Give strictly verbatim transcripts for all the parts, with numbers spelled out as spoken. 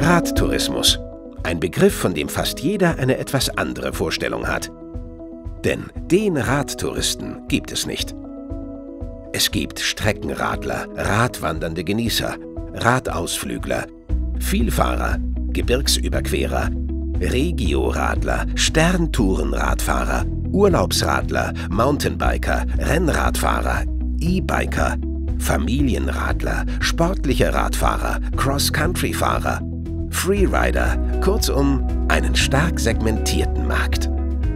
Radtourismus. Ein Begriff, von dem fast jeder eine etwas andere Vorstellung hat. Denn den Radtouristen gibt es nicht. Es gibt Streckenradler, radwandernde Genießer, Radausflügler, Vielfahrer, Gebirgsüberquerer, Regioradler, Sterntourenradfahrer, Urlaubsradler, Mountainbiker, Rennradfahrer, E-Biker, Familienradler, sportliche Radfahrer, Cross-Country-Fahrer, Freerider, kurzum einen stark segmentierten Markt.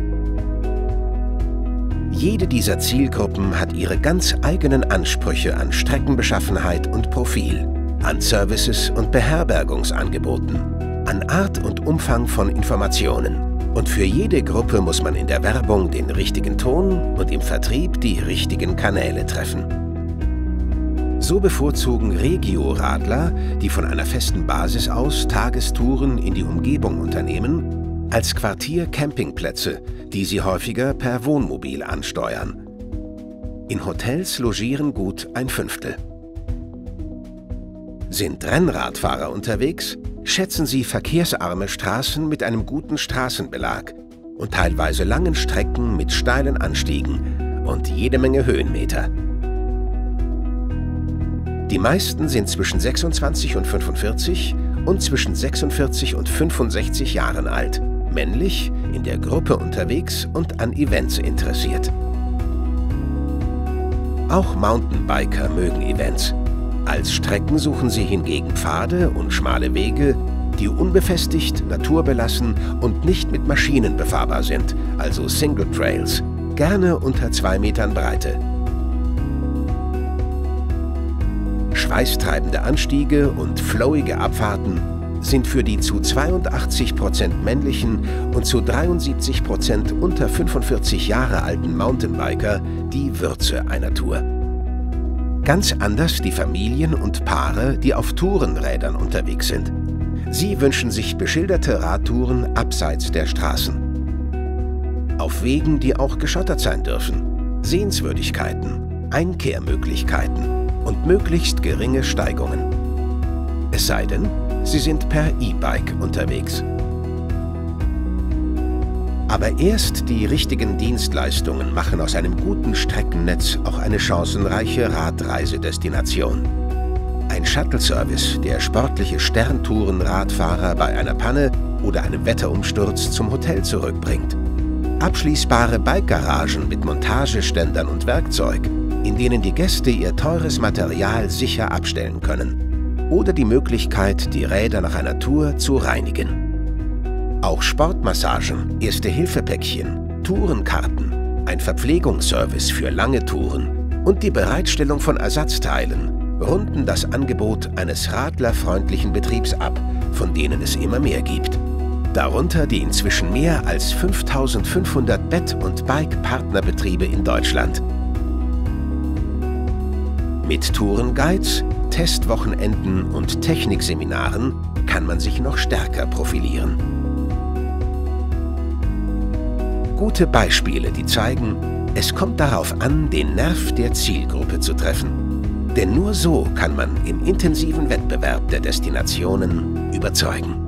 Jede dieser Zielgruppen hat ihre ganz eigenen Ansprüche an Streckenbeschaffenheit und Profil, an Services und Beherbergungsangeboten, an Art und Umfang von Informationen. Und für jede Gruppe muss man in der Werbung den richtigen Ton und im Vertrieb die richtigen Kanäle treffen. So bevorzugen Regioradler, die von einer festen Basis aus Tagestouren in die Umgebung unternehmen, als Quartier Campingplätze, die sie häufiger per Wohnmobil ansteuern. In Hotels logieren gut ein Fünftel. Sind Rennradfahrer unterwegs, schätzen sie verkehrsarme Straßen mit einem guten Straßenbelag und teilweise langen Strecken mit steilen Anstiegen und jede Menge Höhenmeter. Die meisten sind zwischen sechsundzwanzig und fünfundvierzig und zwischen sechsundvierzig und fünfundsechzig Jahren alt, männlich, in der Gruppe unterwegs und an Events interessiert. Auch Mountainbiker mögen Events. Als Strecken suchen sie hingegen Pfade und schmale Wege, die unbefestigt, naturbelassen und nicht mit Maschinen befahrbar sind, also Single Trails, gerne unter zwei Metern Breite. Schweißtreibende Anstiege und flowige Abfahrten sind für die zu zweiundachtzig Prozent männlichen und zu dreiundsiebzig Prozent unter fünfundvierzig Jahre alten Mountainbiker die Würze einer Tour. Ganz anders die Familien und Paare, die auf Tourenrädern unterwegs sind. Sie wünschen sich beschilderte Radtouren abseits der Straßen. Auf Wegen, die auch geschottert sein dürfen, Sehenswürdigkeiten, Einkehrmöglichkeiten und möglichst geringe Steigungen. Es sei denn, sie sind per E-Bike unterwegs. Aber erst die richtigen Dienstleistungen machen aus einem guten Streckennetz auch eine chancenreiche Radreisedestination. Ein Shuttle-Service, der sportliche Sterntourenradfahrer bei einer Panne oder einem Wetterumsturz zum Hotel zurückbringt. Abschließbare Bike-Garagen mit Montageständern und Werkzeug, in denen die Gäste ihr teures Material sicher abstellen können. Oder die Möglichkeit, die Räder nach einer Tour zu reinigen. Auch Sportmassagen, Erste-Hilfe-Päckchen, Tourenkarten, ein Verpflegungsservice für lange Touren und die Bereitstellung von Ersatzteilen runden das Angebot eines radlerfreundlichen Betriebs ab, von denen es immer mehr gibt. Darunter die inzwischen mehr als fünftausendfünfhundert Bett- und Bike-Partnerbetriebe in Deutschland. Mit Tourenguides, Testwochenenden und Technikseminaren kann man sich noch stärker profilieren. Gute Beispiele, die zeigen, es kommt darauf an, den Nerv der Zielgruppe zu treffen. Denn nur so kann man im intensiven Wettbewerb der Destinationen überzeugen.